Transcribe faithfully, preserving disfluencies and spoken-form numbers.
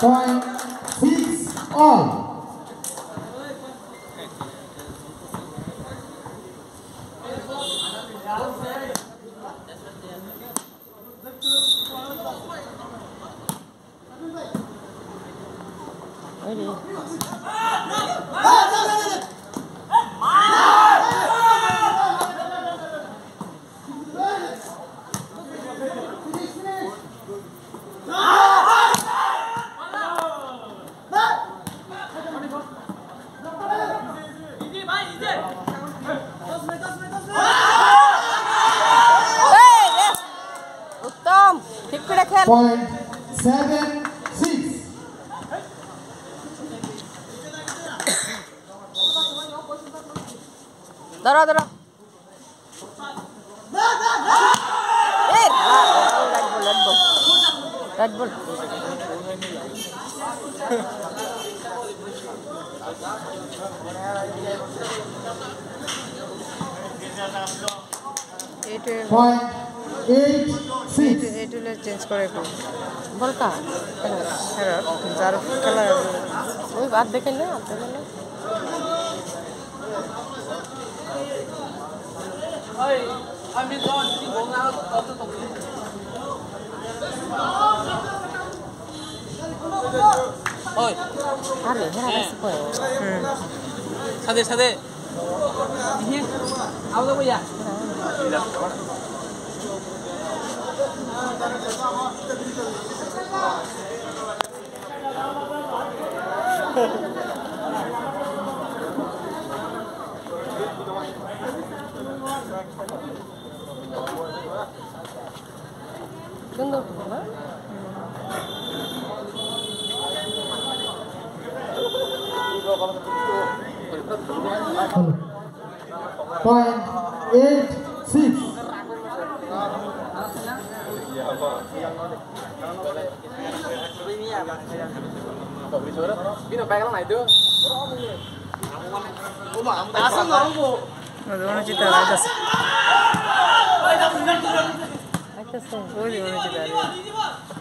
Point six all. Point seven six. Dara dara. Eh, Red Bull, Red Bull, Red Bull. Eight. Point eight six. Eight will change करे को. बोल का? हेरो, जार colour. वही बात देखें ना, आप देखें ना. Hey, I'm in John. You go now. Auto to. Oi. अरे हेरा कैसे कोई? हम्म. सादे सादे. ये. आओ तो भैया. सुंदर तो ना Point eight six. Bino bay cái này chưa? Đá xuống rồi không bộ. Rồi nó chỉ tờ lại thật. Ôi, nó chỉ tờ lại.